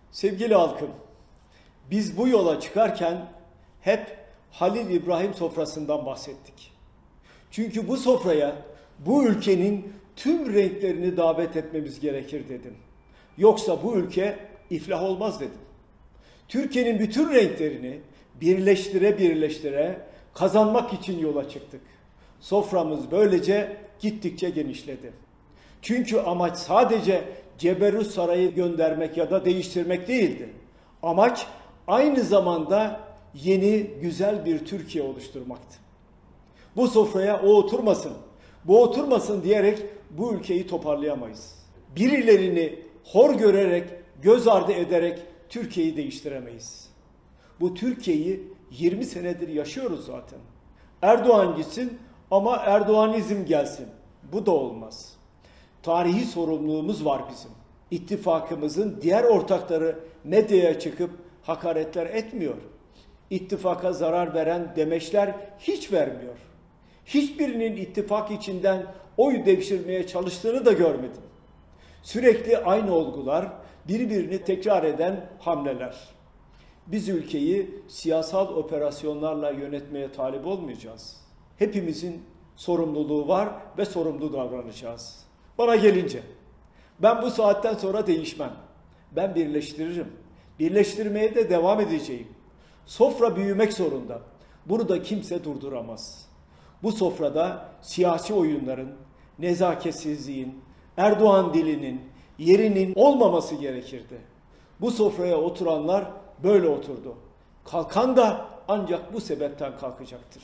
Sevgili halkım, biz bu yola çıkarken hep Halil İbrahim sofrasından bahsettik. Çünkü bu sofraya bu ülkenin tüm renklerini davet etmemiz gerekir dedim. Yoksa bu ülke iflah olmaz dedim. Türkiye'nin bütün renklerini birleştire birleştire kazanmak için yola çıktık. Soframız böylece gittikçe genişledi. Çünkü amaç sadece Ceberut Sarayı göndermek ya da değiştirmek değildi. Amaç aynı zamanda yeni güzel bir Türkiye oluşturmaktı. Bu sofraya o oturmasın, bu oturmasın diyerek bu ülkeyi toparlayamayız. Birilerini hor görerek, göz ardı ederek Türkiye'yi değiştiremeyiz. Bu Türkiye'yi 20 senedir yaşıyoruz zaten. Erdoğan gitsin ama Erdoğanizm gelsin. Bu da olmaz. Tarihi sorumluluğumuz var bizim. İttifakımızın diğer ortakları medyaya çıkıp hakaretler etmiyor. İttifaka zarar veren demeçler hiç vermiyor. Hiçbirinin ittifak içinden oy devşirmeye çalıştığını da görmedim. Sürekli aynı olgular, birbirini tekrar eden hamleler. Biz ülkeyi siyasal operasyonlarla yönetmeye talip olmayacağız. Hepimizin sorumluluğu var ve sorumlu davranacağız. Bana gelince, ben bu saatten sonra değişmem. Ben birleştiririm. Birleştirmeye de devam edeceğim. Sofra büyümek zorunda. Bunu da kimse durduramaz. Bu sofrada siyasi oyunların, nezaketsizliğin, Erdoğan dilinin, yerinin olmaması gerekirdi. Bu sofraya oturanlar böyle oturdu. Kalkan da ancak bu sebepten kalkacaktır.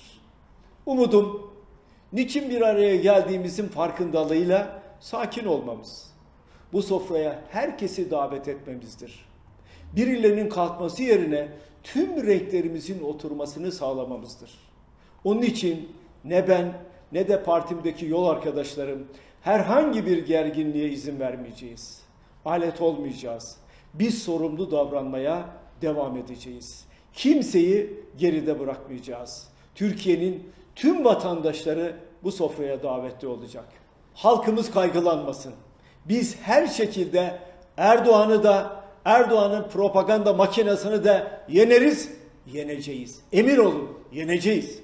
Umudum, niçin bir araya geldiğimizin farkındalığıyla sakin olmamız, bu sofraya herkesi davet etmemizdir. Birilerinin kalkması yerine tüm renklerimizin oturmasını sağlamamızdır. Onun için ne ben ne de partimdeki yol arkadaşlarım herhangi bir gerginliğe izin vermeyeceğiz. Alet olmayacağız. Biz sorumlu davranmaya devam edeceğiz. Kimseyi geride bırakmayacağız. Türkiye'nin tüm vatandaşları bu sofraya davetli olacak. Halkımız kaygılanmasın. Biz her şekilde Erdoğan'ı da, Erdoğan'ın propaganda makinesini de yeneriz, yeneceğiz. Emin olun, yeneceğiz.